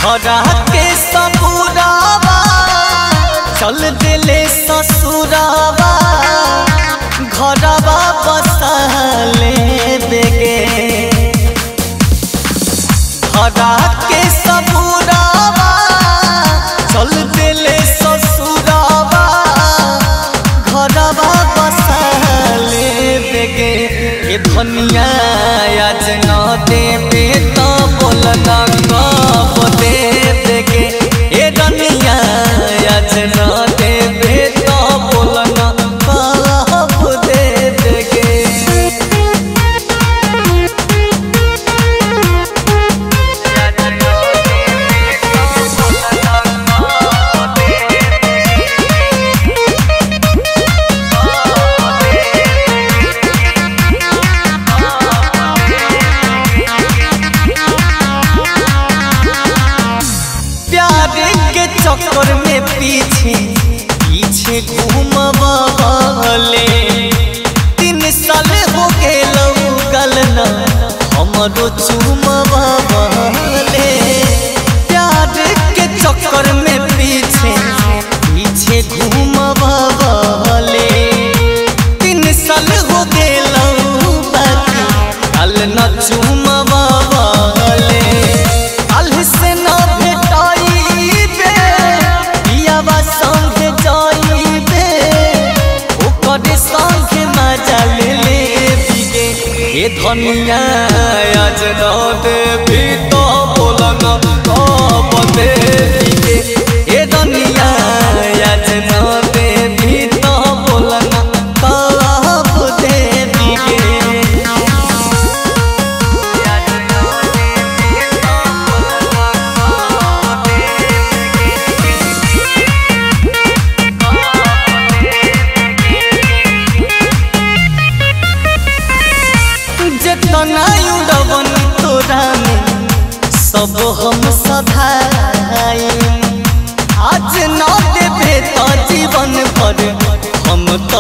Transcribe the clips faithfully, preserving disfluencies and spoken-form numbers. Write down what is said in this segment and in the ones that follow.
घरा के सबुरावा चल दिले ससुरावा घरवा बसले बेगे घरा के सबुरावा चल दिले ससुरावा घरवा बसले बेगे ये धनिया आज न देबे तो बोलना कब देबे ये धनिया आज न देबे तो बोलना कब देबे चक्कर में पीछे पीछे घूमवाले तीन साल हो गेलौ गलना हमरो चुमवाले प्यार के चक्कर में पीछे पीछे घूमवाले तीन साल हो गेलौ बाकी गलना चुमवाले कल से न ये धनिया आज न देबी तो बोलना कब देबी ये धनिया आज न देबी तो बोलना कब देबी जितना उड़वन तोरा में सब हम सधाई आज न देबे तो जीवन भर हम तो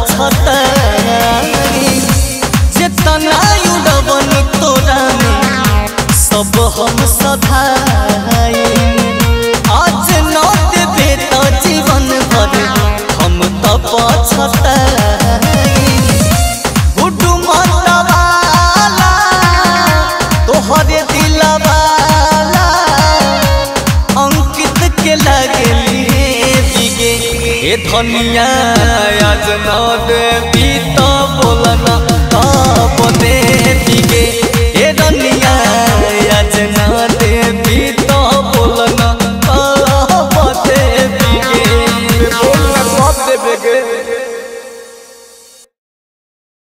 पछताई जितना उड़वन तोरा में सब हम सधाई आज न देबे तो जीवन भर हम तो पछताई तोहरे दिलवाला अंकित के लगली बिगे ए धनिया आज न देबी